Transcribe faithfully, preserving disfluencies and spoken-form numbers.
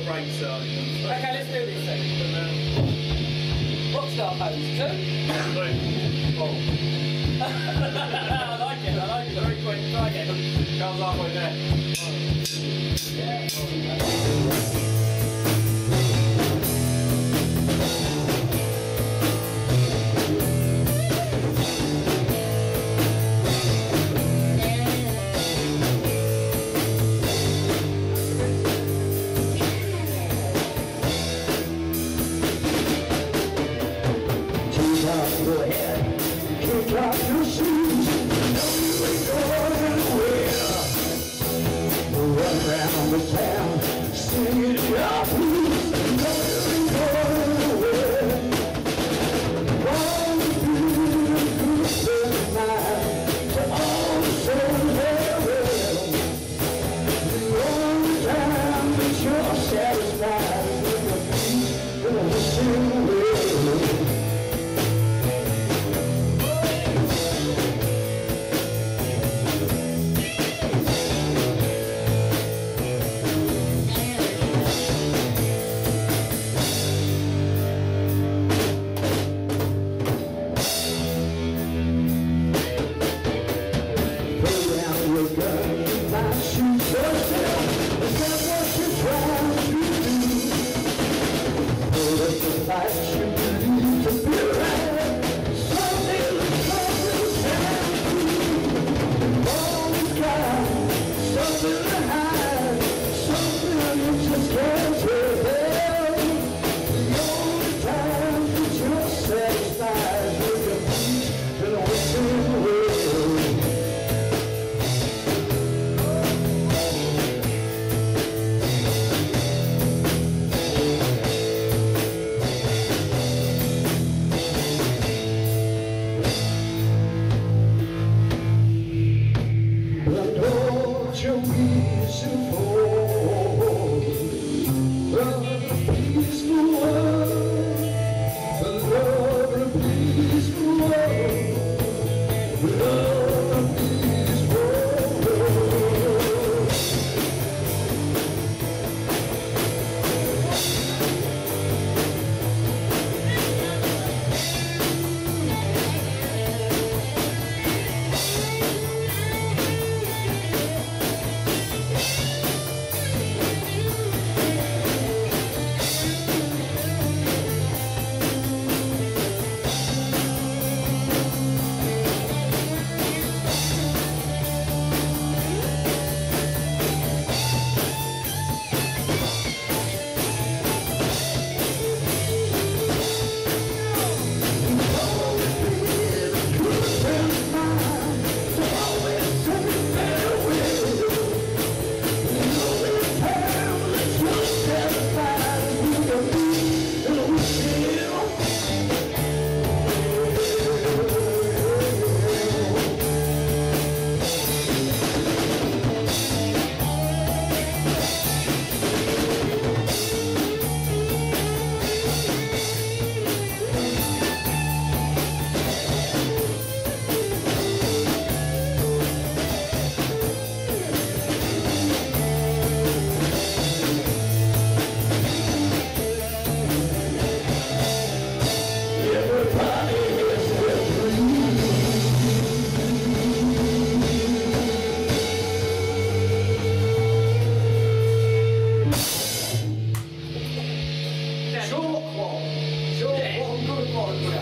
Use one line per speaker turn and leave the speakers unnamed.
brain cells.
Okay, let's do this then. Rockstar pose, two.
Oh.
I like it, I like it. Very quick, try again.
Comes halfway there.
Yeah.
Your head, kick off your shoes. No, you ain't going anywhere. Run around the town, singing your blues. No, you ain't going anywhere. All the beautiful night to all the souls there will. The only time that you're satisfied is with the peace and the wishing will. Your reason for the peaceful world, the love of the peaceful world, the love of the peaceful